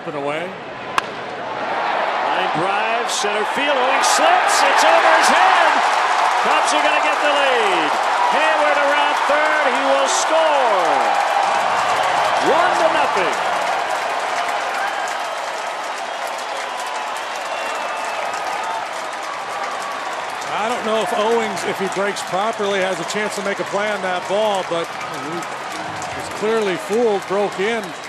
up and away. Line drive, center field, he slips, it's over his head. Cubs are going to get the lead. Heyward around third, he will score. 1-0. I don't know if Owings, if he breaks properly, has a chance to make a play on that ball, but he was clearly fooled, broke in.